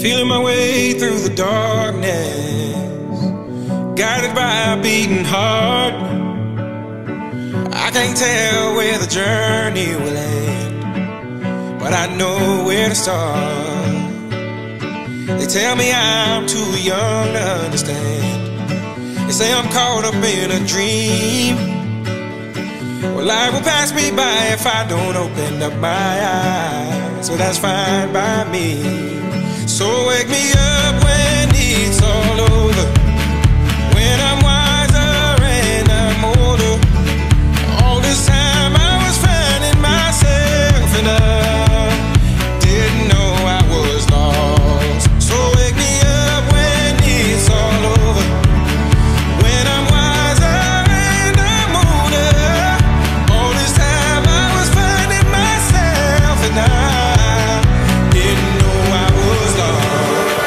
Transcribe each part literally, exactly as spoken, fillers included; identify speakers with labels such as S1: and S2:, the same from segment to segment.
S1: feeling my way through the darkness, guided by a beating heart. I can't tell where the journey will end, but I know where to start. They tell me I'm too young to understand. They say I'm caught up in a dream. Well, life will pass me by if I don't open up my eyes, so that's fine by me. So wake me up when it's all over, when I'm wiser and I'm older. All this time I was finding myself and I didn't know I was lost. So wake me up when it's all over, when I'm wiser and I'm older. All this time I was finding myself and I didn't know I was lost.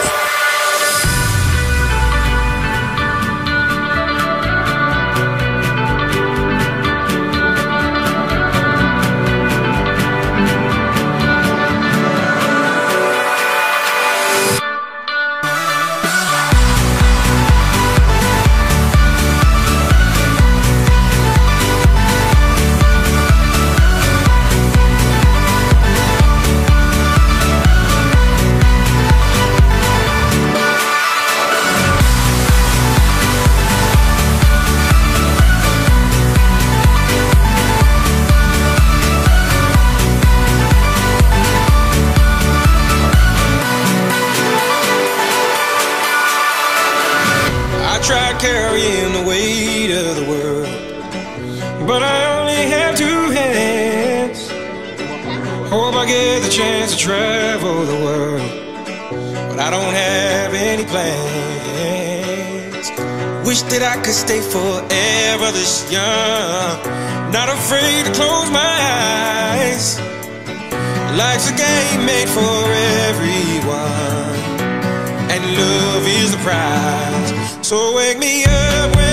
S1: I tried carrying the weight of the world, but I only have two hands. Hope I get the chance to travel the world, but I don't have any plans. Wish that I could stay forever this young, not afraid to close my eyes. Life's a game made for everyone, and love is the prize. So wake me up when